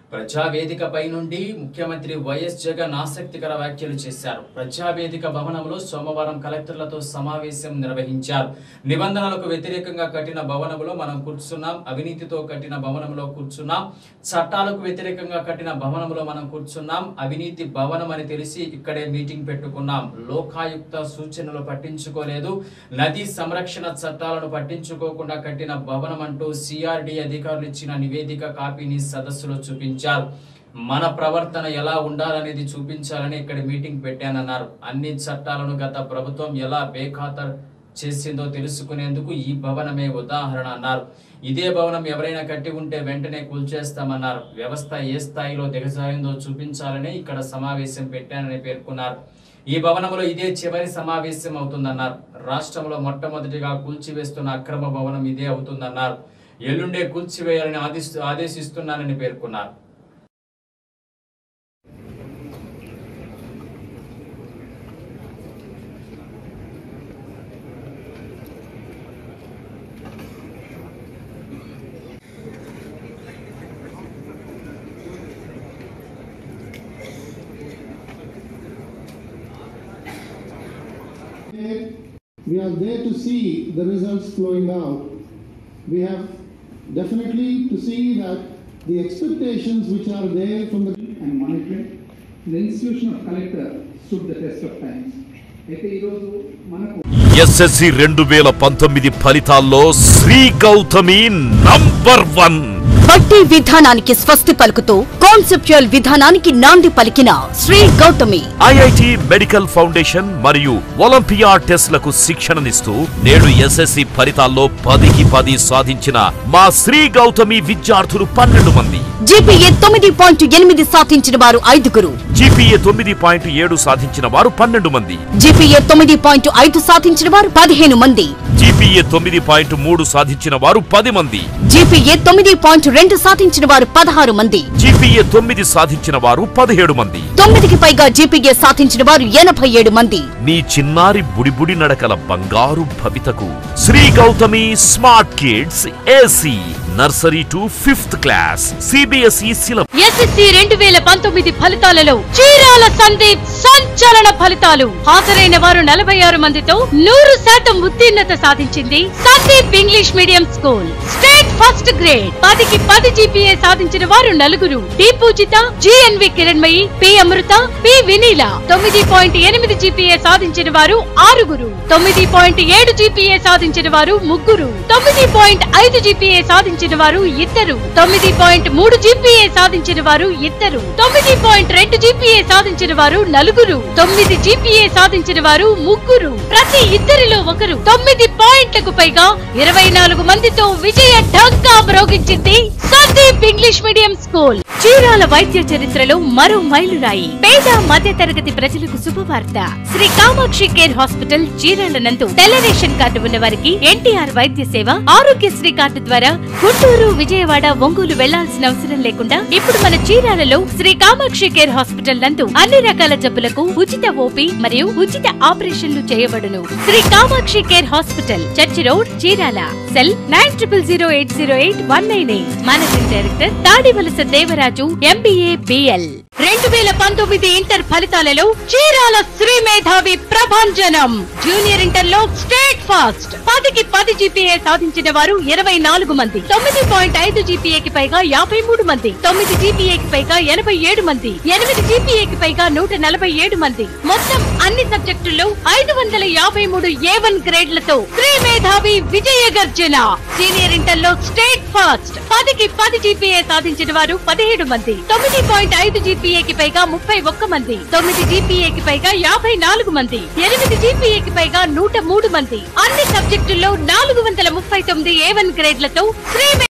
ప్రజావేదికపై నుండి ముఖ్యమంత్రి వైఎస్ జగన్ ఆసక్తికర వ్యాఖ్యలు చేశారు. ప్రజావేదిక భవనంలో సోమవారం కలెక్టర్లతో సమావేశం నిర్వహించారు. నిబంధనలకు వ్యతిరేకంగా కట్టిన భవనంలో మనం కూర్చున్నాం, అవినీతితో కట్టిన భవనంలో కూర్చున్నాం, చట్టాలకు వ్యతిరేకంగా కట్టిన భవనంలో మనం కూర్చున్నాం, అవినీతి భవనం అని తెలిసి ఇక్కడే మీటింగ్ పెట్టుకున్నాం, లోకాయుక్త సూచనలు పట్టించుకోలేదు, నదీ సంరక్షణ చట్టాలను పట్టించుకోకుండా కట్టిన భవనం అంటూ సిఆర్డి అధికారులు ఇచ్చిన నివేదిక కాపీని సదస్సులో చూపించారు. మన ప్రవర్తన ఎలా ఉండాలనేది చూపించాలని ఇక్కడ మీటింగ్ పెట్టానన్నారు. అన్ని చట్టాలను గత ప్రభుత్వం ఎలా బేఖాతరు చేసిందో తెలుసుకునేందుకు ఈ భవనమే ఉదాహరణ అన్నారు. ఇదే భవనం ఎవరైనా కట్టి ఉంటే వెంటనే కూల్చేస్తామన్నారు. వ్యవస్థ ఏ స్థాయిలో దిగజారిందో చూపించాలని ఇక్కడ సమావేశం పెట్టానని పేర్కొన్నారు. ఈ భవనంలో ఇదే చివరి సమావేశం అవుతుందన్నారు. రాష్ట్రంలో మొట్టమొదటిగా కూల్చివేస్తున్న అక్రమ భవనం ఇదే అవుతుందన్నారు. ఎల్లుండే కూల్చివేయాలని ఆదేశిస్తున్నానని పేర్కొన్నారు. We are there to see the results flowing out. We have definitely to see that the expectations which are there from the and monitoring the institution of collector stood the test of time. SSC 2019 ఫలితాల్లో Shri Gautami number 1. బట్టి విధానానికి స్వస్తి పలుకుతూ conceptual విధానానికి నాంది పలికిన Shri Gautami IIT medical foundation మరియు olympiad టెస్ట్లకు శిక్షణనిస్తూ నేడు SSC ఫలితాల్లో 10కి 10 సాధించిన మా శ్రీ గౌతమి విద్యార్థులు 12 మంది. GPA 9.8 సాధించిన వారు 5గురు. GPA 9.7 సాధించిన వారు 12 మంది. GPA 9.5 సాధించిన వారు 15 మంది. GPA 9.3 సాధించిన వారు 10 మంది. GPA 9.2 సాధించిన వారు 16 మంది. GPA 9 సాధించిన వారు 17 మంది. 9కి పైగా GPA సాధించిన వారు 87 మంది. నీ చిన్నారి బుడిబుడి నడకల బంగారు భవితకు Shri Gautami smart kids AC nursery to 5th class CBSE syllabus. SSC 2019 ఫలితాలలో చీరాల సందీప్ సంచలన ఫలితాలు. హాజరైన వారు 46 మందితో 100% ఉత్తీర్ణత సాధించింది Sandeep English medium school. State first grade 10కి 10 GPA సాధించిన వారు 4. D Poojitha, GNV Kiranmayi, P Amrutha, P Vineela. 9.8 GPA సాధించిన వారు 6. 9.7 GPA సాధించిన వారు 3. 9.5 GPA సాధించిన వారు 2. 9.3 GPA సాధించిన వారు 2. 9.2 GPA సాధించిన వారు 4. 9 GPA సాధించిన వారు 3. ప్రతి ఇద్దరిలో ఒకరు. 9 పాయింట్లకు పైగా 24 మందితో విజయ ఢంకా మ్రోగించింది Sandeep English medium school. Chirala వైద్య చరిత్రలో మరో మైలురాయి. పేద మధ్య తరగతి ప్రజలకు శుభవార్త. శ్రీ కామాక్షి కేర్ హాస్పిటల్ చీరాల నందు తెల్ల రేషన్ కార్డు ఉన్న వారికి NTR వైద్య సేవ, ఆరోగ్యశ్రీ కార్డు ద్వారా గుంటూరు, విజయవాడ, ఒంగోలు వెళ్లాల్సిన అవసరం లేకుండా ఇప్పుడు మన చీరాలలో శ్రీ కామాక్షి కేర్ హాస్పిటల్ నందు అన్ని రకాల జబ్బులకు ఉచిత OP మరియు ఉచిత ఆపరేషన్లు చేయబడును. Shri Kamakshi care hospital, church road, Chirala. Cell 90080819. Managing director Tadivalasa Devaraju, MBA BL. 2019 inter ఫలితాలలో చీరాల శ్రీ మేధావి ప్రభంజనం. జూనియర్ ఇంటర్ లో స్టేట్ ఫాస్ట్ 10కి 10 GPA సాధించిన వారు 24 మంది. 9.5 GPA కి పైగా 53 మంది. 9 GPA కి పైగా 87 మంది. 8 GPA కి పైగా 147 మంది. మొత్తం అన్ని సబ్జెక్టుల్లో 553 A1 గ్రేడ్లతో శ్రీ మేధావి విజయ గర్జన. సీనియర్ ఇంటర్ లో స్టేట్ ఫాస్ట్ 10కి 10 GPA సాధించిన వారు 17 మంది. 9.5 GPA కి పైగా 31 మంది. 9 GPA కి పైగా 54 మంది. 8 GPA కి పైగా 103 మంది. అన్ని సబ్జెక్టుల్లో 439 A1 గ్రేడ్లతో శ్రీ